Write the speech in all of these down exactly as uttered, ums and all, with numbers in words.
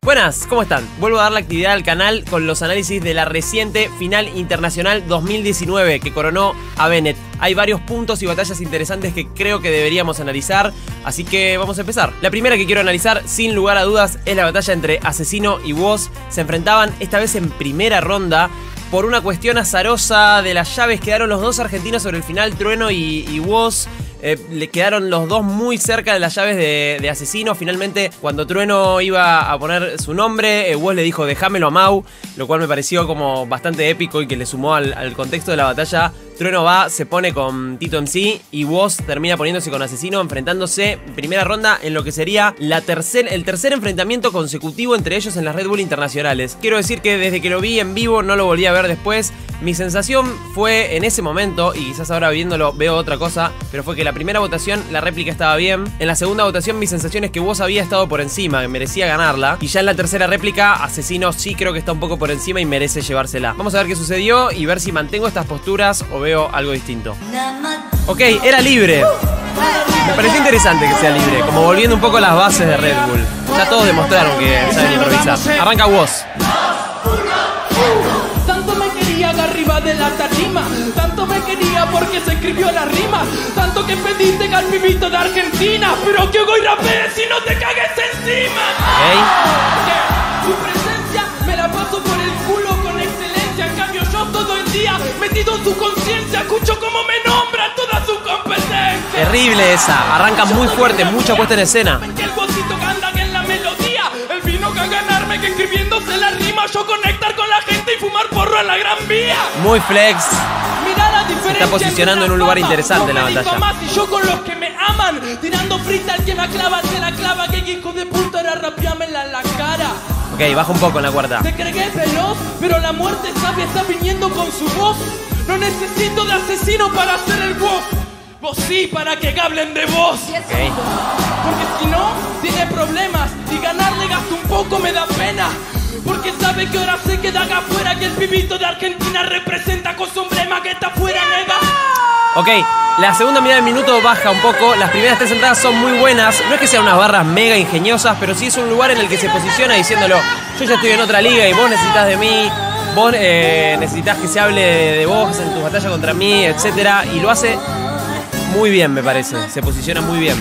Buenas, ¿cómo están? Vuelvo a dar la actividad al canal con los análisis de la reciente Final Internacional dos mil diecinueve que coronó a Bennett. Hay varios puntos y batallas interesantes que creo que deberíamos analizar, así que vamos a empezar. La primera que quiero analizar, sin lugar a dudas, es la batalla entre Asesino y Woz. Se enfrentaban esta vez en primera ronda. Por una cuestión azarosa de las llaves quedaron los dos argentinos sobre el final, Trueno y, y Woz. Eh, le quedaron los dos muy cerca de las llaves de, de Asesino. Finalmente, cuando Trueno iba a poner su nombre, eh, Woz le dijo déjamelo a Mau, lo cual me pareció como bastante épico y que le sumó al, al contexto de la batalla. Trueno va, se pone con Tito M C y Woz termina poniéndose con Asesino, enfrentándose en primera ronda en lo que sería la tercer, el tercer enfrentamiento consecutivo entre ellos en las Red Bull internacionales. Quiero decir que desde que lo vi en vivo no lo volví a ver después. Mi sensación fue en ese momento, y quizás ahora viéndolo veo otra cosa, pero fue que la primera votación la réplica estaba bien. En la segunda votación mi sensación es que Woz había estado por encima, que merecía ganarla. Y ya en la tercera réplica, Asesino sí creo que está un poco por encima y merece llevársela. Vamos a ver qué sucedió y ver si mantengo estas posturas o veo algo distinto. Ok, era libre. Me pareció interesante que sea libre, como volviendo un poco a las bases de Red Bull. Ya todos demostraron que saben improvisar. Arranca Woz. Tanto me quería de arriba de la tarima, tanto me quería porque se escribió la rima, tanto que pediste al pibito de Argentina, pero que hoy rapees y no te cagues encima. Okay. Su presencia me la paso por el culo con excelencia, en cambio yo todo el día metido en su conciencia, escucho cómo me nombra toda su competencia. Terrible esa, arranca muy fuerte, mucha puesta en escena. El Wozito canta que en la melodía, él vino a ganarme que escribiéndose la rima, yo conectar con la gente y fumar porro en la Gran Vía. Muy flex. Mirá la diferencia. Se está posicionando en un lugar interesante en la batalla. Más y yo con los que me aman, tirando freestyle que me clava, se la clava, que hijo de puta era rapeármela en la cara. Ok, baja un poco en la cuarta. Te cregué veloz, pero la muerte sabia está viniendo con su voz. No necesito de Asesino para hacer el Woz. Vos sí, para que hablen de vos. Okay. Porque si no, tiene problemas. Y ganarle gasto un poco me da pena. Porque sabe que ahora se queda acá afuera, que el pibito de Argentina representa con su emblema que está afuera, nega. Ok, la segunda mitad del minuto baja un poco. Las primeras tres entradas son muy buenas. No es que sean unas barras mega ingeniosas, pero sí es un lugar en el que se posiciona diciéndolo: yo ya estoy en otra liga y vos necesitas de mí. Vos eh, necesitas que se hable de, de vos en tu batalla contra mí, etcétera. Y lo hace muy bien, me parece. Se posiciona muy bien.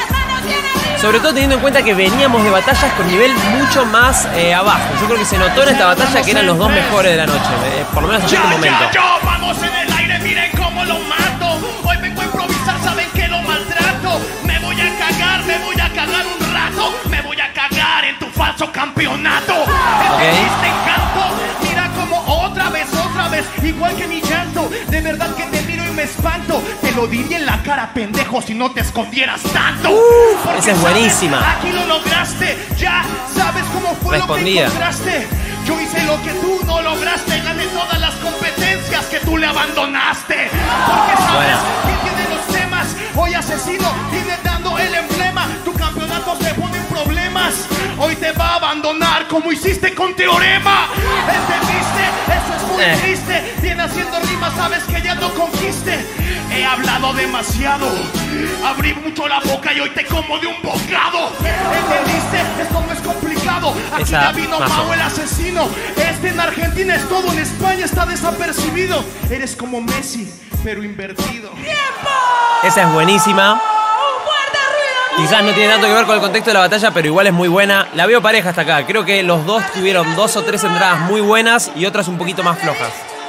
Sobre todo teniendo en cuenta que veníamos de batallas con nivel mucho más eh, abajo. Yo creo que se notó en esta batalla que eran los dos mejores de la noche, eh, por lo menos en este momento. Yo, yo, vamos en el aire, miren cómo lo mato. Hoy vengo a improvisar, saben que lo maltrato. Me voy a cagar, me voy a cagar un rato. Me voy a cagar en tu falso campeonato. ¿Entendiste, encanto? Mira como otra vez, otra vez, igual que mi llanto. De verdad que te miro y me espanto. Te lo diría en la cara, pendejo, si no te escondieras tanto. Uh, esa es buenísima. Sabes, aquí lo lograste, ya sabes cómo fue. Respondía. Lo que encontraste. Yo hice lo que tú no lograste, gané todas las competencias que tú le abandonaste. Porque sabes bueno. quién tiene los temas. Hoy Asesino viene dando el emblema. Tu campeonato se pone en problemas. Hoy te va a abandonar como hiciste con Teorema. ¿Entendiste? Eso es muy eh. triste. Viene haciendo rimas, sabes que ya lo conquiste. He hablado demasiado, abrí mucho la boca y hoy te como de un bocado. ¿Entendiste? Esto no es complicado. Aquí Esa ya vino mazo. Mau el Asesino. Este en Argentina es todo, en España está desapercibido. Eres como Messi, pero invertido. ¡Tiempo! Esa es buenísima. ¡Un fuerte ruido! Quizás no tiene tanto que ver con el contexto de la batalla, pero igual es muy buena. La veo pareja hasta acá. Creo que los dos tuvieron dos o tres entradas muy buenas y otras un poquito más flojas.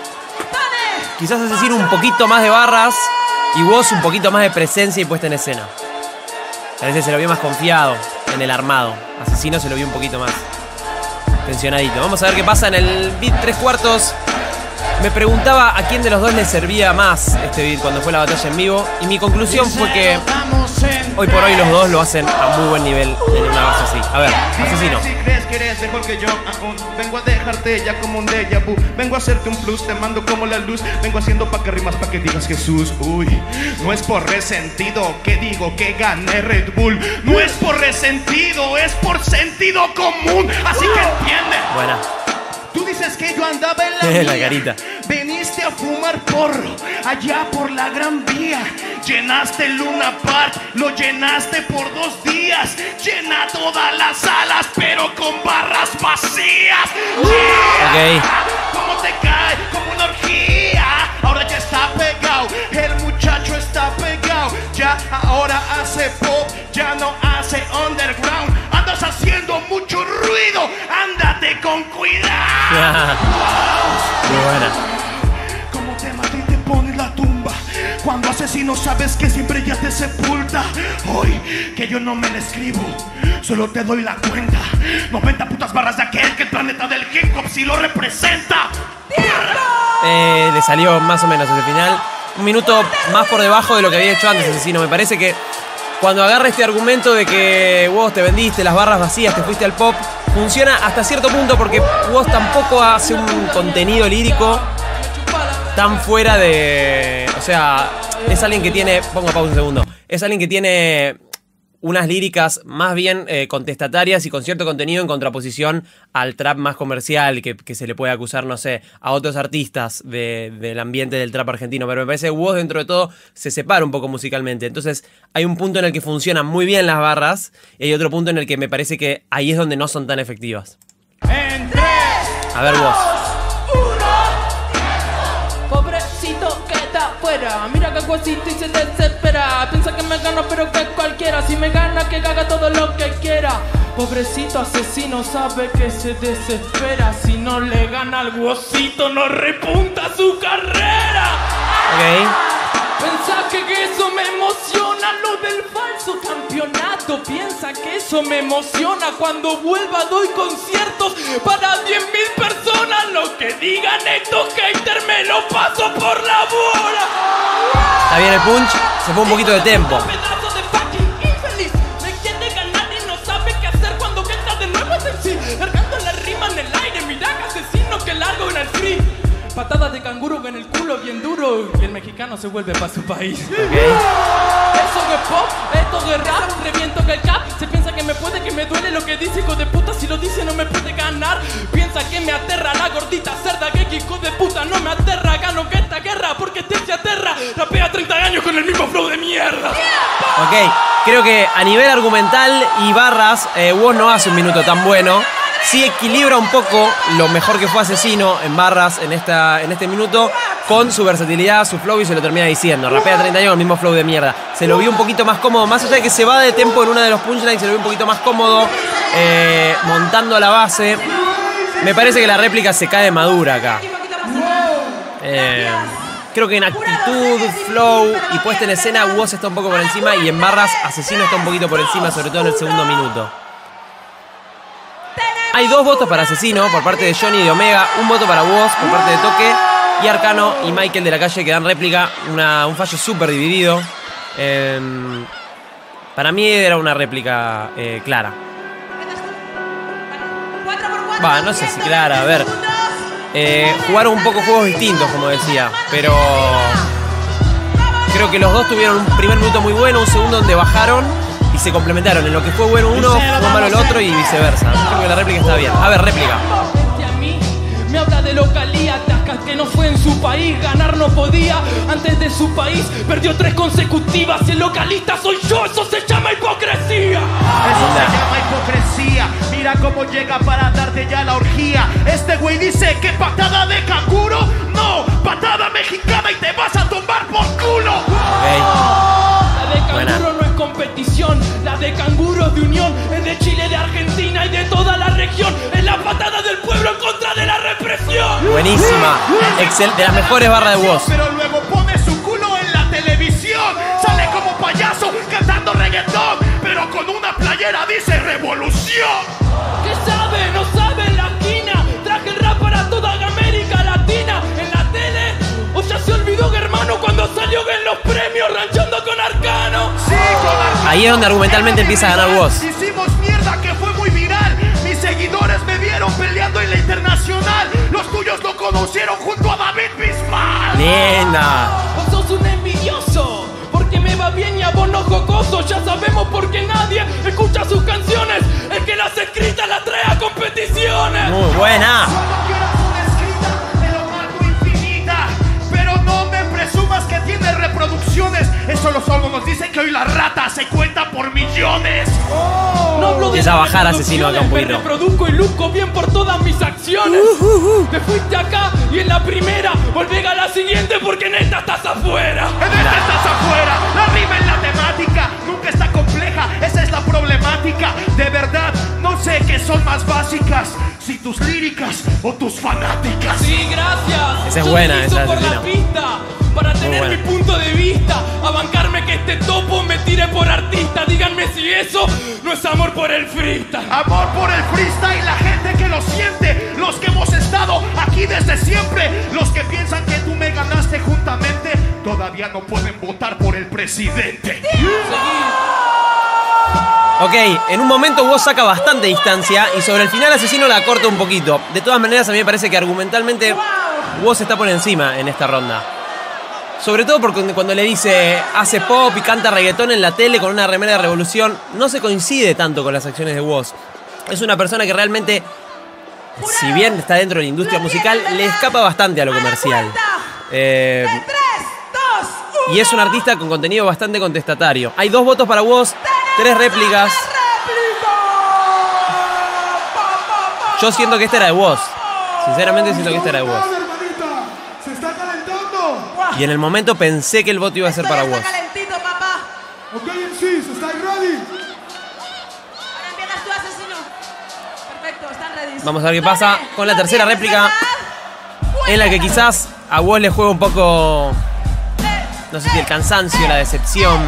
Quizás Asesino un poquito más de barras y Woz un poquito más de presencia y puesta en escena. A veces se lo vio más confiado en el armado. Asesino se lo vio un poquito más tensionadito. Vamos a ver qué pasa en el beat tres cuartos. Me preguntaba a quién de los dos le servía más este beat cuando fue la batalla en vivo. Y mi conclusión fue que hoy por hoy los dos lo hacen a muy buen nivel en una base así. A ver, Asesino. Si crees que eres mejor que yo, aún vengo a dejarte ya como un déjà vu. Vengo a hacerte un plus, te mando como la luz. Vengo haciendo pa' que rimas, pa' que digas Jesús. Uy, no es por resentido que digo que gané Red Bull. No es por resentido, es por sentido común. Así que entiende. Buena. Tú dices que yo andaba en la La mía. carita. Veniste a fumar porro allá por la Gran Vía. Llenaste el Luna Park, lo llenaste por dos días. Llenado todas las salas, pero con barras vacías. Ok. ¿Cómo te cae? Como una orgía. Ahora ya está pegado, el muchacho está pegado. Ya ahora hace pop, ya no hace underground. Andas haciendo mucho ruido, ándate con cuidado. Muy buena. Como te mata y te pone la tumba. Cuando asesino sabes que siempre ya te sepulta. Hoy que yo no me la escribo, solo te doy la cuenta. noventa putas barras de aquel que el planeta del hip hop sí lo representa. Eh, le salió más o menos ese final. Un minuto más por debajo de lo que había hecho antes, Asesino. Me parece que cuando agarra este argumento de que vos te vendiste las barras vacías, te fuiste al pop, funciona hasta cierto punto porque vos tampoco hace un contenido lírico tan fuera de... O sea, es alguien que tiene... Pongo pausa un segundo. Es alguien que tiene unas líricas más bien eh, contestatarias y con cierto contenido en contraposición al trap más comercial que, que se le puede acusar, no sé, a otros artistas de, del ambiente del trap argentino. Pero me parece que Woz dentro de todo se separa un poco musicalmente. Entonces hay un punto en el que funcionan muy bien las barras y hay otro punto en el que me parece que ahí es donde no son tan efectivas. En tres, A ver, Woz. pobrecito que está afuera, mira que cosito y se desespera. Piensa que me gano pero que cualquiera, si me gana que haga todo lo que quiera. Pobrecito asesino sabe que se desespera, si no le gana al Wozito no repunta su carrera. Ok. Piensa que eso me emociona, lo del falso campeonato. Piensa que eso me emociona. Cuando vuelva doy conciertos para diez mil personas. Lo que digan estos haters me lo paso por la bola. Está bien el punch, se fue un poquito de tempo. Pedazo de fucking infeliz. Me quiere ganar y no sabe qué hacer cuando entra de nuevo en sí. Largando la rima en el aire, mira que asesino que largo en el free. Patadas de canguro en el culo bien duro y el mexicano se vuelve para su país. Okay. Eso que pop, esto de rap, reviento que el cap. Se piensa que me puede, que me duele lo que dice, hijo de puta. Si lo dice no me puede ganar. Piensa que me aterra la gordita cerda, que hijo de puta no me aterra. Gano que esta guerra porque te se aterra. Rapea treinta años con el mismo flow de mierda. Ok, creo que a nivel argumental y barras, eh, Woz no hace un minuto tan bueno. Sí equilibra un poco lo mejor que fue Asesino en barras en, esta, en este minuto con su versatilidad, su flow y se lo termina diciendo. Rapea treinta años con el mismo flow de mierda. Se lo vio un poquito más cómodo, más allá de que se va de tempo en una de los punchlines, se lo vio un poquito más cómodo, eh, montando la base. Me parece que la réplica se cae madura acá. Eh, creo que en actitud, flow y puesta en escena, Woz está un poco por encima y en barras Asesino está un poquito por encima, sobre todo en el segundo minuto. Hay dos votos para Asesino por parte de Johnny y de Omega, un voto para Woz por parte de Toque y Arcano y Michael de la Calle que dan réplica, una, un fallo súper dividido. Eh, para mí era una réplica eh, clara. Va, no sé si clara, a ver. Eh, jugaron un poco juegos distintos, como decía, pero creo que los dos tuvieron un primer minuto muy bueno, un segundo donde bajaron y se complementaron. En lo que fue bueno uno, fue malo el otro y viceversa. Creo que la réplica está bien. A ver, réplica. A mí me habla de localía, Tasca que no fue en su país, ganar no podía. Antes de su país perdió tres consecutivas. Y el localista soy yo, eso se llama hipocresía. Eso se llama hipocresía. Mira cómo llega para darte ya la orgía. Este güey dice que patada de canguro. No, patada mexicana y te vas a tumbar por culo. Okay. La de canguro Buena. No es competición, la de canguros de unión. Es de Chile, de Argentina y de toda la región. Es la patada del pueblo en contra de la represión. Buenísima, Excel, de las mejores barras de Woz. Pero luego pone su culo en la televisión. Sale como payaso cantando reggaetón, pero con una playera dice revolución. ¿Qué sabe? No sabe en la esquina. Traje el rap para toda América Latina. En la tele, o ya se olvidó que hermano cuando salió en los premios ranchando con Arcano. Sí, con Arcano. Ahí es donde argumentalmente empieza a ganar Woz. Hicimos mierda que fue muy viral. Mis seguidores me vieron peleando en la internacional. Los tuyos lo conocieron junto a David Bisbal. Linda. Vos sos un envidioso, porque me va bien y a vos no jocoso. Ya sabemos por qué nadie escucha sus canciones. El que las escritas las trae a competiciones. Muy buena. Cuando quieras una escrita, te lo marco infinita. Pero no me presumas que tiene reproducciones. Eso los órganos nos dicen que hoy la rata se cuenta por millones. No hablo de Empieza a bajar Asesino acá un poquito. Me reproduzco y luzco bien por todas mis acciones. Uh, uh, uh. Te fuiste acá y en la primera volvé a la siguiente porque en esta estás afuera. En esta estás afuera. La rima en la temática nunca está compleja. Esa es la problemática. De verdad, no sé qué son más básicas. Si tus líricas o tus fanáticas. Sí, gracias. Esa es Yo buena, te esa hizo por Asesino. la pista. Para tener mi punto de vista, a bancarme que este topo me tire por artista. Díganme si eso no es amor por el freestyle. Amor por el freestyle, la gente que lo siente. Los que hemos estado aquí desde siempre. Los que piensan que tú me ganaste juntamente. Todavía no pueden votar por el presidente. Ok, en un momento vos saca bastante distancia y sobre el final Asesino la corta un poquito. De todas maneras, a mí me parece que argumentalmente Woz está por encima en esta ronda. Sobre todo porque cuando le dice hace pop y canta reggaetón en la tele con una remera de Revolución, no se coincide tanto con las acciones de Woz. Es una persona que realmente, si bien está dentro de la industria musical, le escapa bastante a lo comercial. Eh, y es un artista con contenido bastante contestatario. Hay dos votos para Woz, tres réplicas. Yo siento que esta era de Woz. Sinceramente siento que esta era de Woz. Y en el momento pensé que el voto iba a ser para Woz. Está calentito, papá. Ok, M Cs, ¿estáis ready? Ahora empiezas tú, Asesino. Perfecto, están ready. Vamos a ver qué pasa con la tercera réplica, en la que quizás a Woz le juega un poco, no sé si el cansancio, la decepción.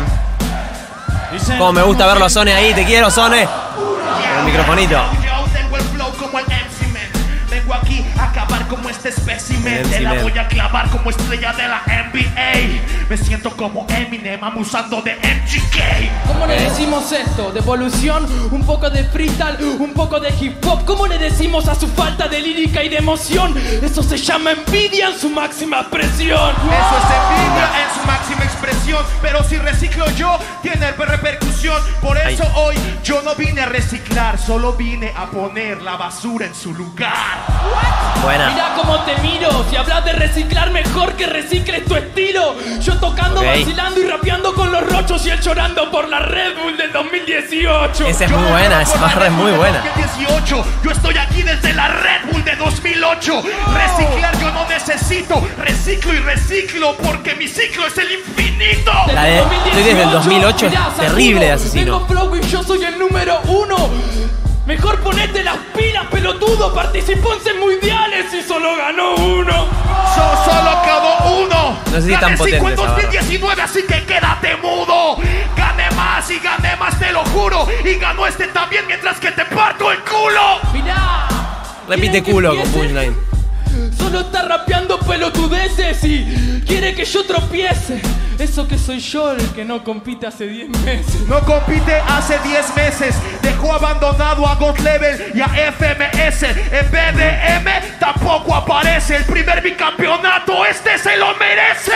Como me gusta verlo a Sone ahí, te quiero, Sone. Con el microfonito. Yo tengo el flow como el M C Man. Vengo aquí a acabar como este espécimen. Te la voy a clavar como estrella de la N B A. Me siento como Eminem abusando de M G K. ¿Cómo le decimos esto? De evolución, un poco de freestyle, un poco de hip hop. ¿Cómo le decimos a su falta de lírica y de emoción? Eso se llama envidia en su máxima expresión. Eso es envidia en su máxima expresión. Pero si reciclo yo, tiene repercusión. Por eso Ahí. hoy yo no vine a reciclar, solo vine a poner la basura en su lugar. Buena. Mira cómo te miro. Si hablas de reciclar, mejor que recicles tu estilo. Yo tocando, Ok. vacilando y rapeando con los rochos y él llorando por la Red Bull del dos mil dieciocho. Esa es Yo muy no buena, vengo esa por la barra es Red muy Bull de buena. dos mil dieciocho. Yo estoy aquí desde la Red Bull de dos mil ocho. Reciclar yo no necesito. Reciclo y reciclo porque mi ciclo es el infinito. La de- estoy desde el dos mil ocho, es Mirá, terrible de Asesino. Tengo flow y yo soy el número uno. Mejor ponete las pilas, pelotudo. Participó en seis mundiales y solo ganó uno. So, solo quedó uno. No sé si es tan Gané cinco potente en esa dos mil barra. diecinueve, así que quédate mudo. Gané más y gané más, te lo juro. Y ganó este también mientras que te parto el culo. Mirá. Repite ¿quieren que culo con empiece? punchline. Solo está rapeando pelotudeces y quiere que yo tropiece. Eso que soy yo el que no compite hace diez meses. No compite hace diez meses. Dejó abandonado a God Level y a F M S. En B D M tampoco aparece. El primer bicampeonato, este se lo merece.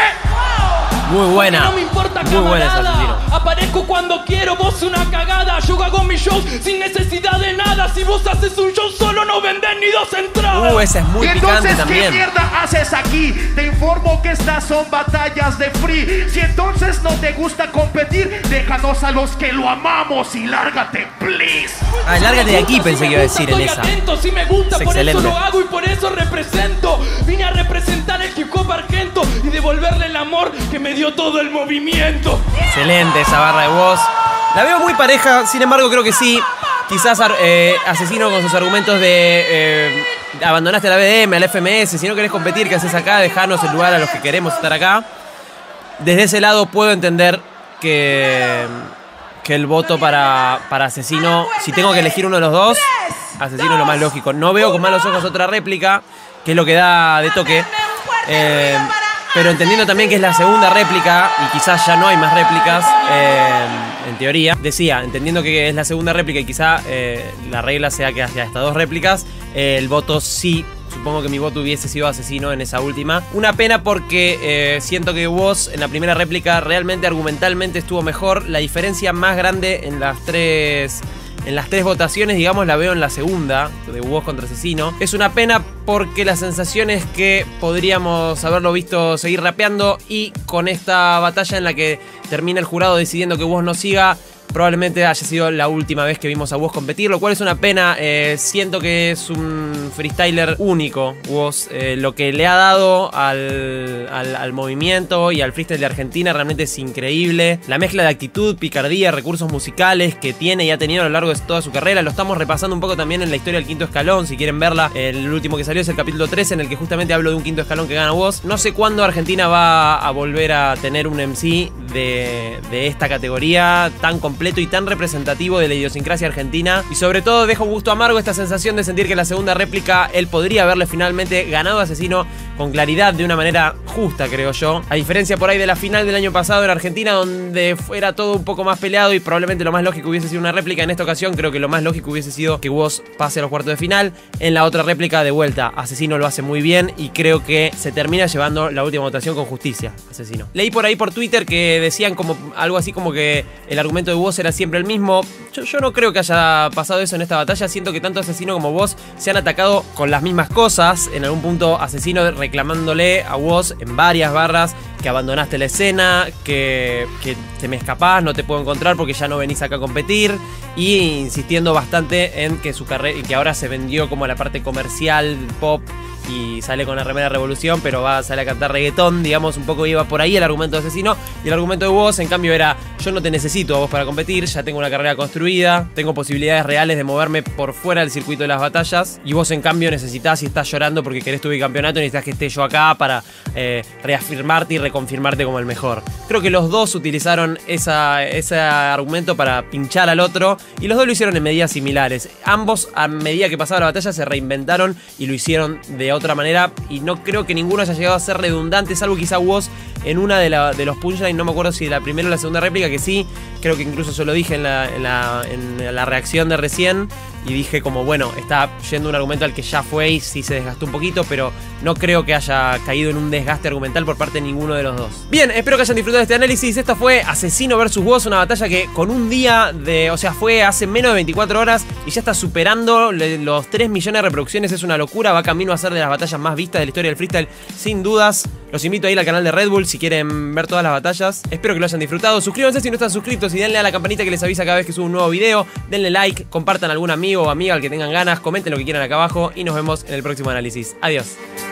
Muy buena. No me importa, Muy buena esa, camarada. Asesino. Aparezco cuando quiero, vos una cagada. Yo hago mis shows sin necesidad de nada. Si vos haces un show solo no vendés ni dos entradas. Uh, esa es muy Y picante entonces, ¿qué también. mierda haces aquí? Te informo que estas son batallas de free. Si entonces no te gusta competir, déjanos a los que lo amamos y lárgate, please. Ah, lárgate de aquí, pensé que iba a decir en estoy esa. atento, si me gusta, Es por excelente. eso lo hago y por eso represento. Vine a representar el hip hop argento y devolverle el amor que me dio todo el movimiento. Excelente esa barra de Woz. La veo muy pareja, sin embargo creo que sí. Quizás eh, Asesino con sus argumentos de eh, abandonaste la B D M, al F M S, si no querés competir, ¿qué haces acá? Dejarnos el lugar a los que queremos estar acá. Desde ese lado puedo entender que, que el voto para, para Asesino, si tengo que elegir uno de los dos, Asesino es lo más lógico. No veo con malos ojos otra réplica, que es lo que da de toque. Eh, pero entendiendo también que es la segunda réplica y quizás ya no hay más réplicas, eh, en teoría. Decía, entendiendo que es la segunda réplica y quizá eh, la regla sea que haya estas dos réplicas, eh, el voto sí. Supongo que mi voto hubiese sido Asesino en esa última. Una pena porque eh, siento que Woz en la primera réplica realmente argumentalmente estuvo mejor. La diferencia más grande en las tres... En las tres votaciones, digamos, la veo en la segunda, de Woz contra Asesino. Es una pena porque la sensación es que podríamos haberlo visto seguir rapeando y con esta batalla en la que termina el jurado decidiendo que Woz no siga, probablemente haya sido la última vez que vimos a Woz competir, lo cual es una pena. Eh, siento que es un freestyler único, Woz. Eh, lo que le ha dado al, al, al movimiento y al freestyle de Argentina realmente es increíble. La mezcla de actitud, picardía, recursos musicales que tiene y ha tenido a lo largo de toda su carrera. Lo estamos repasando un poco también en la historia del quinto escalón. Si quieren verla, el último que salió es el capítulo trece, en el que justamente hablo de un quinto escalón que gana Woz. No sé cuándo Argentina va a volver a tener un M C de, de esta categoría tan completo y tan representativo de la idiosincrasia argentina. Y sobre todo deja un gusto amargo esta sensación de sentir que la segunda réplica él podría haberle finalmente ganado a Asesino con claridad, de una manera justa, creo yo. A diferencia por ahí de la final del año pasado en Argentina, donde fuera todo un poco más peleado y probablemente lo más lógico hubiese sido una réplica. En esta ocasión creo que lo más lógico hubiese sido que Woz pase a los cuartos de final. En la otra réplica, de vuelta, Asesino lo hace muy bien y creo que se termina llevando la última votación con justicia, Asesino. Leí por ahí por Twitter que decían como algo así como que el argumento de Woz era siempre el mismo. Yo, yo no creo que haya pasado eso en esta batalla. Siento que tanto Asesino como Woz se han atacado con las mismas cosas. En algún punto Asesino reclamándole a Woz en varias barras que abandonaste la escena, que, que te me escapás, no te puedo encontrar porque ya no venís acá a competir, y insistiendo bastante en que su carrera, y que ahora se vendió como a la parte comercial, pop, y sale con la remera Revolución, pero va a salir a cantar reggaetón, digamos, un poco iba por ahí el argumento de Asesino. Y el argumento de Woz, en cambio, era: yo no te necesito a vos para competir, ya tengo una carrera construida, tengo posibilidades reales de moverme por fuera del circuito de las batallas, y vos en cambio necesitás, y estás llorando porque querés tu bicampeonato, necesitas que esté yo acá para eh, reafirmarte y reconfirmarte como el mejor. Creo que los dos utilizaron esa, ese argumento para pinchar al otro, y los dos lo hicieron en medidas similares. Ambos, a medida que pasaba la batalla, se reinventaron y lo hicieron de otra manera, y no creo que ninguno haya llegado a ser redundante, salvo quizá Woz en una de, la, de los punchlines, no me acuerdo si la primera o la segunda réplica, que sí, creo que incluso yo lo dije en la, en la, en la reacción de recién, y dije como, bueno, está yendo un argumento al que ya fue y sí se desgastó un poquito, pero no creo que haya caído en un desgaste argumental por parte de ninguno de los dos. Bien, espero que hayan disfrutado de este análisis. Esta fue Asesino versus Woz, una batalla que con un día de, o sea, fue hace menos de veinticuatro horas y ya está superando los tres millones de reproducciones. Es una locura, va camino a ser de las batallas más vistas de la historia del freestyle, sin dudas. Los invito a ir al canal de Red Bull si quieren ver todas las batallas. Espero que lo hayan disfrutado. Suscríbanse si no están suscritos y denle a la campanita que les avisa cada vez que subo un nuevo video. Denle like, compartan a algún amigo o amiga al que tengan ganas, comenten lo que quieran acá abajo y nos vemos en el próximo análisis. Adiós.